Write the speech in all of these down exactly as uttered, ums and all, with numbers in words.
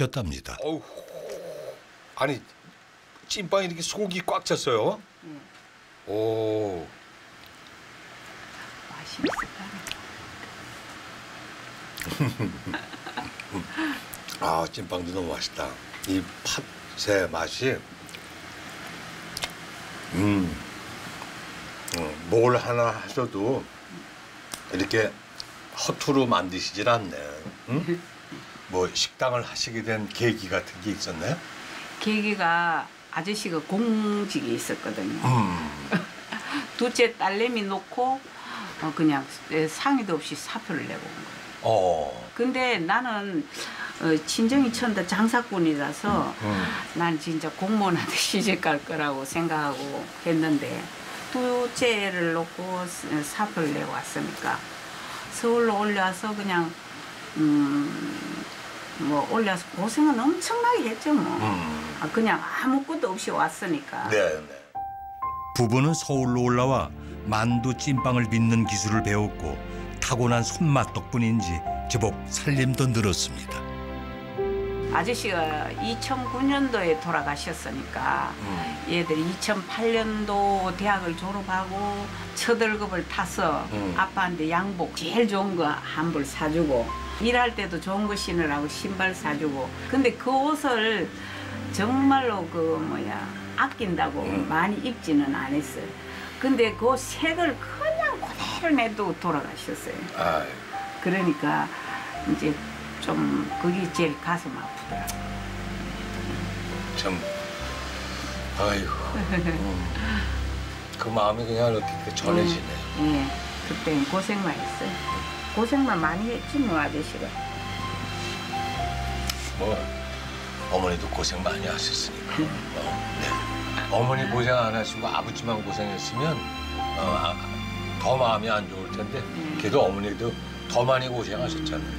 였답니다. 어우, 아니 찐빵이 이렇게 속이 꽉 찼어요? 응. 오. 맛이 있을까? 아, 찐빵도 너무 맛있다. 이 팥의 맛이 음, 음, 뭘 하나 하셔도 이렇게 허투루 만드시질 않네. 응? 뭐 식당을 하시게 된 계기 같은 게 있었나요? 계기가 아저씨가 공직이 있었거든요. 음. 둘째 딸내미 놓고 어, 그냥 상의도 없이 사표를 내고 온 거예요. 어. 근데 나는 어, 친정이 천다 장사꾼이라서 음. 난 진짜 공무원한테 시집 갈 거라고 생각하고 했는데 둘째를 놓고 사표를 내고 왔으니까 서울로 올라와서 그냥 음, 뭐 올라와서 고생은 엄청나게 했죠 뭐. 음. 아, 그냥 아무것도 없이 왔으니까. 네, 네. 부부는 서울로 올라와 만두 찐빵을 빚는 기술을 배웠고 타고난 손맛 덕분인지 제법 살림도 늘었습니다. 아저씨가 이천구 년도에 돌아가셨으니까 음. 얘들이 이천팔 년도 대학을 졸업하고 첫 월급을 타서 음. 아빠한테 양복 제일 좋은 거 한 벌 사주고 일할 때도 좋은 거 신으라고 신발 사주고 근데 그 옷을 정말로 그 뭐야 아낀다고 음. 많이 입지는 않았어요. 근데 그 색을 그냥 그대로 내두고 돌아가셨어요. 아, 그러니까 이제 좀 그게 제일 가슴 아프더라고요. 참, 아이고, 음. 그 마음이 그냥 이렇게 전해지네. 예, 예. 그때 고생만 했어요. 고생만 많이 했지 뭐 아저씨가. 뭐 어머니도 고생 많이 하셨으니까. 어, 네. 어머니 고생 안 하시고 아버지만 고생했으면 어, 아, 더 마음이 안 좋을 텐데. 음. 걔도 어머니도 더 많이 고생하셨잖아요.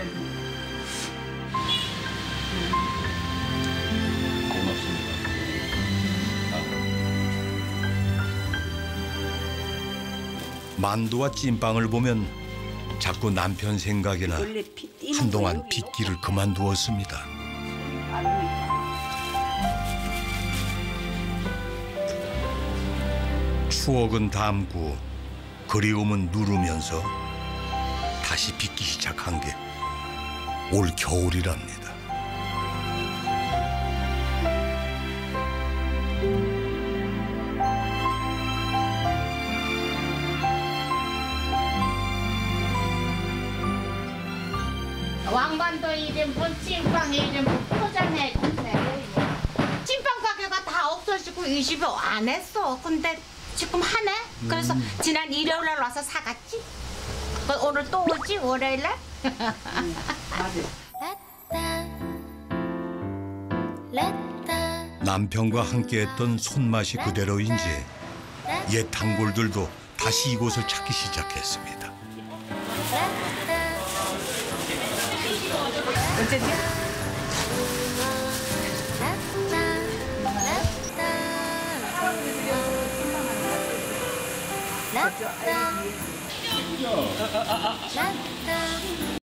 고맙습니다. 만두와 찐빵을 보면 자꾸 남편 생각이 나 원래 피 띄는 한동안 거 여기 빚기를 그만두었습니다. 추억은 담고 그리움은 누르면서 다시 빚기 시작한 게 올 겨울이랍니다. 왕반도 이름분 찐빵 이름분 포장해 주세요. 찐빵 가게가 다 없어지고 이 집에 안 했어. 근데 지금 하네. 그래서 음. 지난 일요일날 와서 사갔지. 그 오늘 또 오지 월요일날. 남편과 함께했던 손맛이 그대로인지 옛 단골들도 다시 이곳을 찾기 시작했습니다. 어쨌든